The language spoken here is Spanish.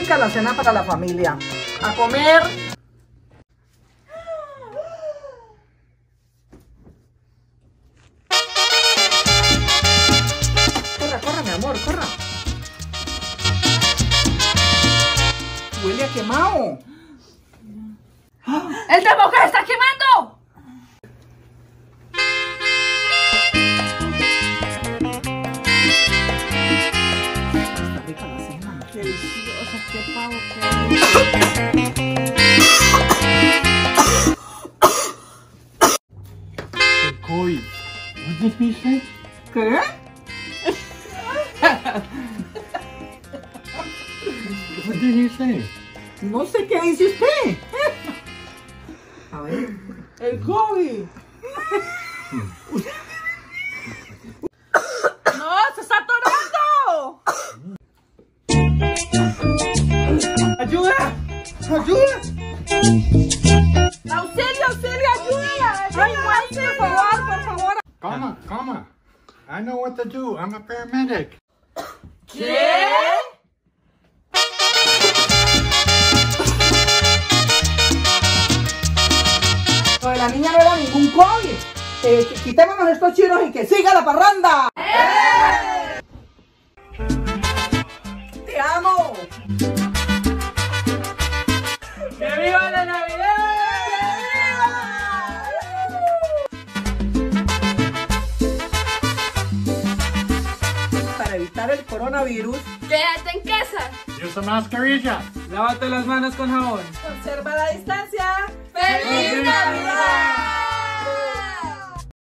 rica la cena para la familia. A comer. Corra, corra, mi amor, corra. Huele a quemado. ¡El demócrata está quemando! Está rica la cena. Deliciosa, qué pavo, Hey, Corey, what did he say? ¿Qué? What did he say? No sé qué dice usted. A ver. El COVID. ¡No! ¡Se está atorando! ¡Ayuda! ¡Ayuda! ¡Auxilio, auxilio, ayuda! ¡Ay, por favor, por favor! Calma. I know what to do. I'm a paramedic. ¿Qué? Lo de la niña no era ningún COVID. Quitémonos estos chinos y que siga la parranda. ¡Te amo! ¡Que viva la Navidad! Para evitar el coronavirus, ¡Quédate en casa! Use a mascarilla. Lávate las manos con jabón. conserva la distancia. ¡Feliz Navidad!